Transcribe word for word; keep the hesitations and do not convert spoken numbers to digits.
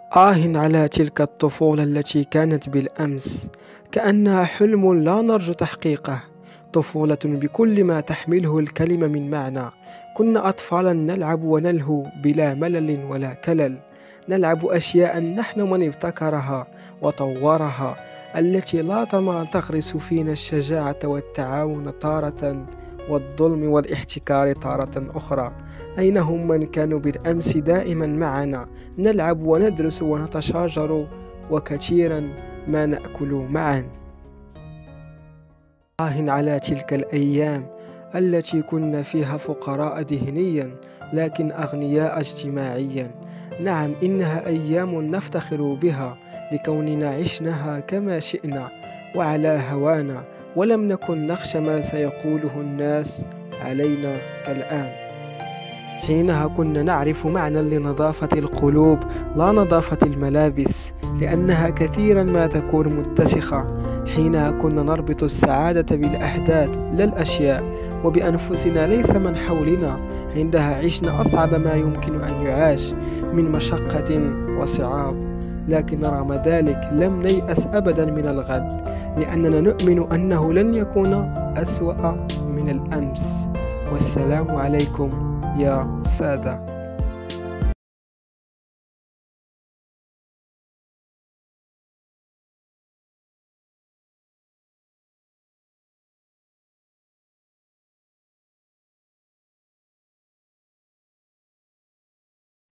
آه على تلك الطفولة التي كانت بالأمس، كأنها حلم لا نرجو تحقيقه. طفولة بكل ما تحمله الكلمة من معنى. كنا أطفالا نلعب ونلهو بلا ملل ولا كلل. نلعب أشياء نحن من ابتكرها وطورها، التي لا طمع تغرس فينا الشجاعة والتعاون تارة، والظلم والاحتكار تارة أخرى. أين هم من كانوا بالأمس دائما معنا؟ نلعب وندرس ونتشاجر، وكثيرا ما نأكل معا. آه على تلك الأيام التي كنا فيها فقراء ذهنيا لكن أغنياء اجتماعيا. نعم، إنها أيام نفتخر بها لكوننا عشناها كما شئنا وعلى هوانا، ولم نكن نخشى ما سيقوله الناس علينا كالآن. حينها كنا نعرف معنى لنظافة القلوب لا نظافة الملابس، لأنها كثيرا ما تكون متسخة. حينها كنا نربط السعادة بالأحداث لا الأشياء، وبأنفسنا ليس من حولنا. عندها عشنا أصعب ما يمكن أن يعاش من مشقة وصعاب، لكن رغم ذلك لم نيأس أبدا من الغد، لأننا نؤمن أنه لن يكون أسوأ من الأمس. والسلام عليكم يا سادة.